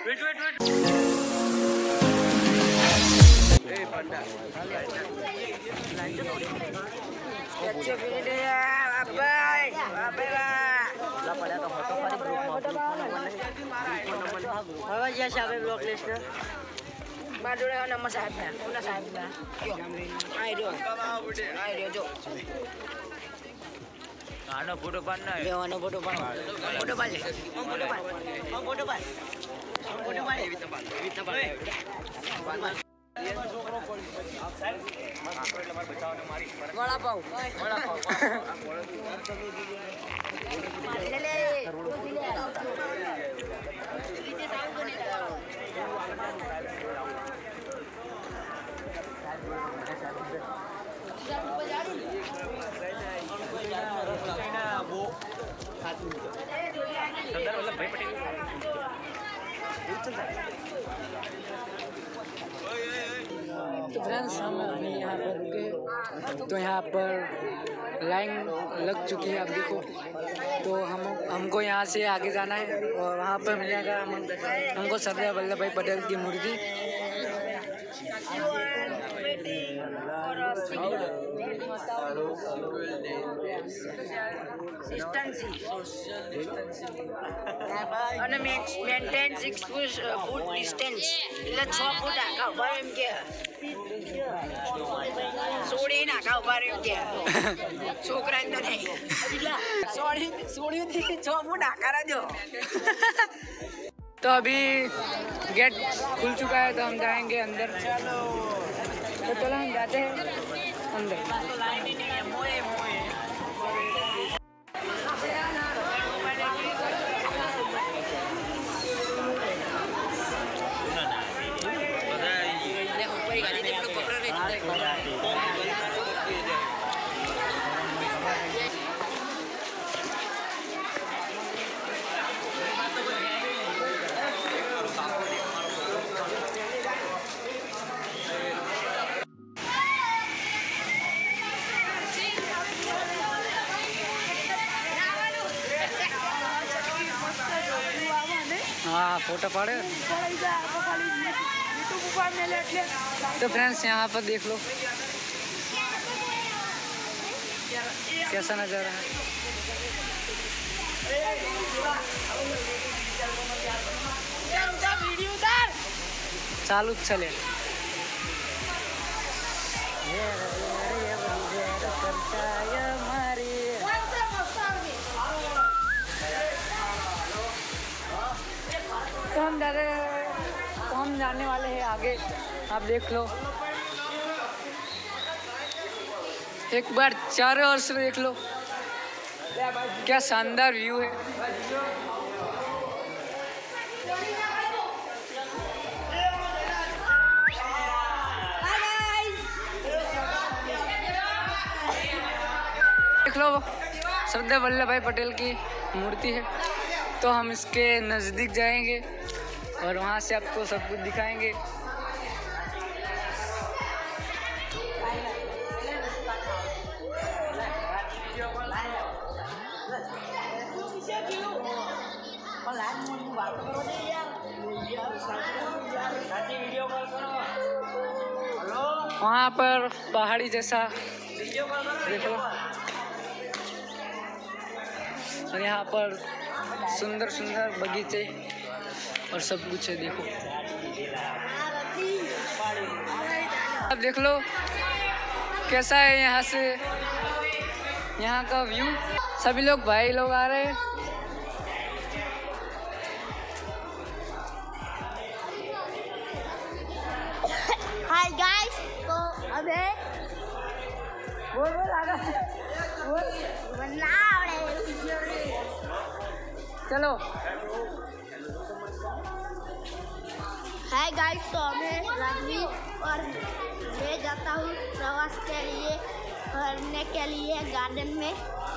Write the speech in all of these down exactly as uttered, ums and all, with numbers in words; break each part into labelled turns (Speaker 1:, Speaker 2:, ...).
Speaker 1: Wait wait wait ए पंडा
Speaker 2: अच्छे वीडियो है बाय बाय ला पड़ा तो फोटो पर ग्रुप में હવે જે સાહેબ બ્લોક લિસ્ટ મારું નંબર સાહેબ ને કોના સાહેબ ને આઈ રહ્યો આઈ રહ્યો જો આનો ફોટો પાડ ના લેવાનો ફોટો પાડ ફોટો પાડ લે ફોટો પાડ ફોટો પાડ ફોટો પાડ એવી તો પાડ એવી તો પાડ વડા પાવ વડા પાવ લે લે सरदार वल्लभ भाई पटेल तो फ्रेंड्स हम अभी यहाँ पर रुके तो यहाँ पर लाइन लग चुकी है। आप देखो तो हम हमको यहाँ से आगे जाना है और वहाँ पर मिलेगा हम हमको सरदार वल्लभ भाई पटेल की मूर्ति। અને મેન્ટેન સિક્સ ફૂટ ડિસ્ટન્સ એટલે છ ફૂટ આખા ઉભા એમ કે સોળી નાખા ઉભા એમ કે છોકરાને તો નહીં સોળી સોળી છ ફૂટ આકાર જો। तो अभी गेट खुल चुका है तो हम जाएंगे अंदर। तो चलो हम जाते हैं अंदर। हाँ फोटो पाड़े तो फ्रेंड्स यहाँ पर देख लो कैसा नज़ारा है। चालू चले तो हम जा रहे तो हम जाने वाले हैं आगे। आप देख लो एक बार चारों ओर से देख लो क्या शानदार व्यू है। देख लो सरदार वल्लभ भाई पटेल की मूर्ति है तो हम इसके नज़दीक जाएंगे और वहाँ से आपको सब कुछ दिखाएंगे। वहाँ पर पहाड़ी जैसा देखो और यहाँ पर सुंदर सुंदर बगीचे और सब कुछ है। देखो अब देख लो कैसा है यहाँ से यहाँ का व्यू। सभी लोग भाई लोग आ रहे हैं।
Speaker 3: हाय गाइस तो अबे बोल बोल आगा बोल बनाओ रे
Speaker 2: चलो
Speaker 3: हाय गाइस तो मैं रणवीर और ले जाता हूँ प्रवास के लिए करने के लिए गार्डन में।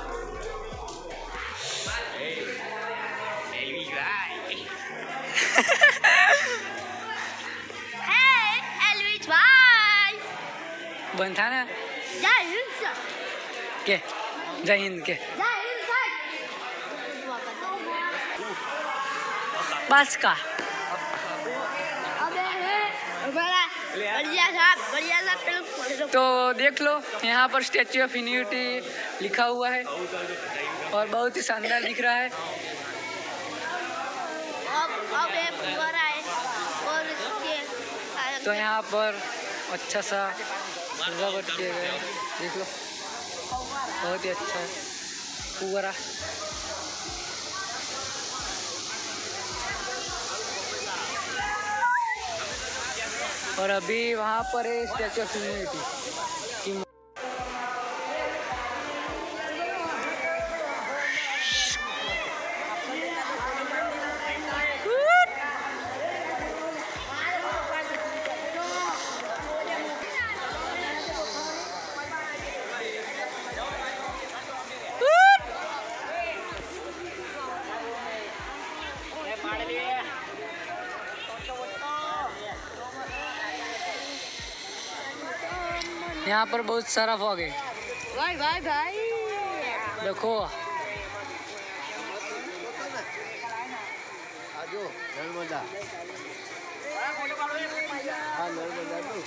Speaker 3: एलविश भाई
Speaker 2: बंद था ना
Speaker 3: जय हिंद सर
Speaker 2: के जय हिंद के
Speaker 3: जय हिंद सर
Speaker 2: बस का
Speaker 3: बढ़िया बढ़िया सा फिल्म खोल दो।
Speaker 2: तो देख लो यहाँ पर स्टैच्यू ऑफ यूनिटी लिखा हुआ है और बहुत ही शानदार दिख रहा है।
Speaker 3: अब अब एक फुव्वारा है और इसके
Speaker 2: तो यहाँ पर अच्छा सा सजावट किया गया है, देख लो बहुत ही अच्छा है फुव्वारा। और अभी वहाँ पर है स्टैच्यू ऑफ यूनिटी की। यहाँ पर बहुत सारा फॉग है
Speaker 3: भाई भाई भाई
Speaker 2: देखो।
Speaker 1: आजो नर्मदा हाँ नर्मदा तो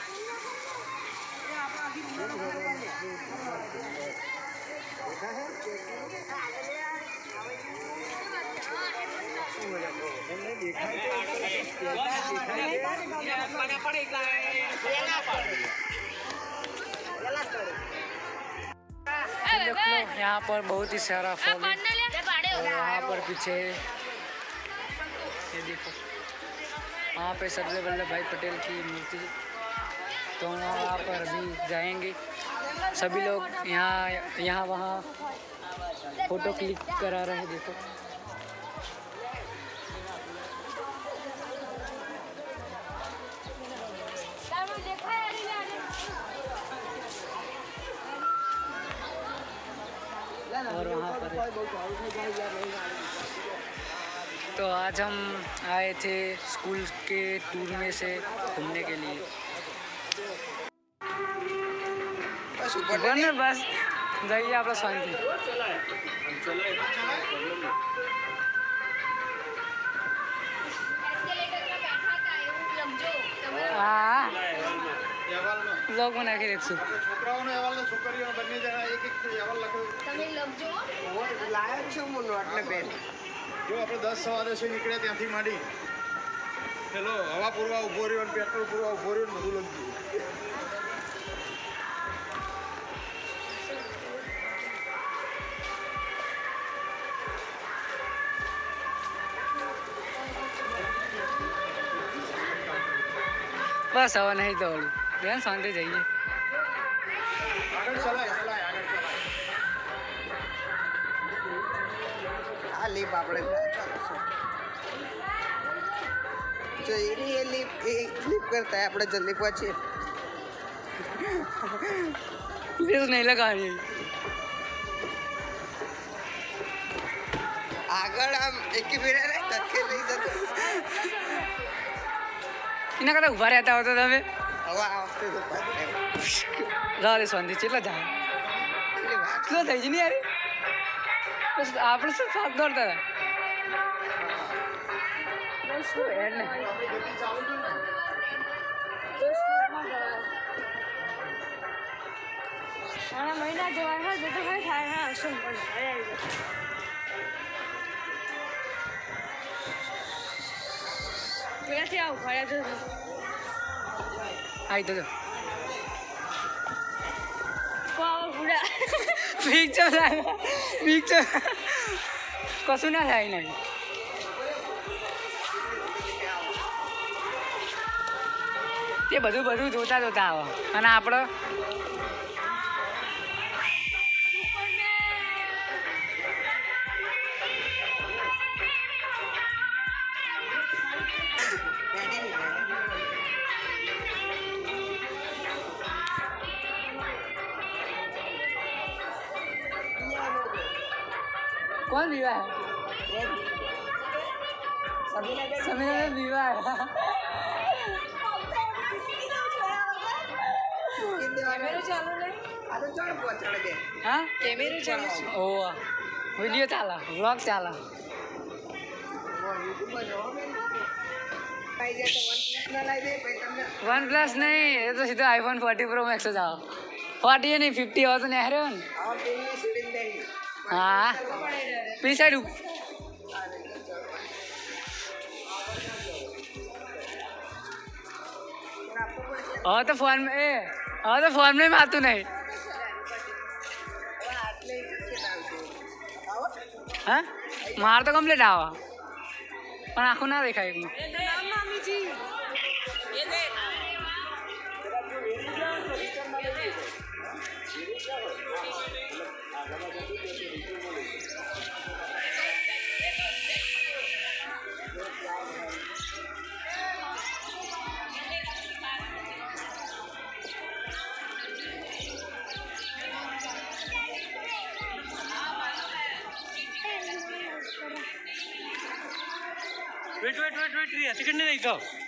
Speaker 2: देख लो यहाँ पर बहुत ही सारा फॉग है और यहाँ पर पीछे ये देखो वहाँ पे सरदार वल्लभ भाई पटेल की मूर्ति है। तो वहाँ पर अभी जाएंगे सभी लोग, यहाँ यहाँ वहाँ फोटो क्लिक करा रहे हैं देखो। और वहाँ पर तो आज हम आए थे स्कूल के टूर में से घूमने के लिए। बस बस जाइए आप शांति। हाँ लोग बना के रखो
Speaker 1: છોકરાઓને એવાલ છોકરીઓ બંને જણા એક એક એવાલ લખો
Speaker 3: તમે લખજો
Speaker 1: લાયક છું મુનો એટલે બેન જો આપણે દસ સવા દસે નીકળ્યા ત્યાંથી માંડી પેલો હવા પૂરવા ઉભો રહ્યો અને પેટ્રોલ પૂરવા ઉભો રહ્યો ને બધું લખ્યું।
Speaker 2: बस हवा नहीं दौड़ी बहन शांति जाइए।
Speaker 1: આગળ ચલાય ચલાય આગળ ચલાય
Speaker 4: આ લીપ આપણે જો એની એ લીપ એ લીપ કરતા આપણે જલ્દી પહોંચીએ।
Speaker 2: प्लीज नहीं लगा रही
Speaker 4: આગળ આમ એકી ફેરે ધક્કે લઈ જતો
Speaker 2: इन्हें कदा उभा रहता होता था मैं
Speaker 4: હવે આ વખતે તો
Speaker 2: राधे स्वांति चला जाए क्यों થઈ જ નહીં યાર બસ આપણે શું સાથ દોડતા હતા બસ શું યાર ને
Speaker 3: ઘણા મહિના જેવા હોય તો ભાઈ થાય હા શું પણ ક્યાંથી આવું ભયા જો
Speaker 2: आई तो
Speaker 3: પૂરા
Speaker 2: पिक्चर पिक्चर કશું ના થાય નહીં તે બધું બધું જોતા જોતા આવે અને આપણે कौन विवाह है समीना में विवाह है
Speaker 4: કેમેરો ચાલુ નહીં આ તો ચડ પહોંચડ દે
Speaker 2: हाँ
Speaker 4: કેમેરો ચાલુ છે
Speaker 2: ओ वीडियो चाला व्लॉग चाला
Speaker 4: યુટ્યુબ પર જોવા આવી જાય તો વન પ્લસ ના લાવી દે પછી તમને
Speaker 2: वन प्लस नहीं, ये तो सीधा आईफोन फोर्टी प्रो मैक्स जाओ। फोर्टी नहीं, फिफ्टी हो तो नहीं रहे हो।
Speaker 4: આ પેલી સીડીને બેહી
Speaker 2: हाँ पीछे साइड और तो फोन में ए और तो फोन में मातू नहीं हाँ मार तो कम्प्लीट आवा पर आँखों ना देखा एक wait wait wait wait ticket नहीं देखा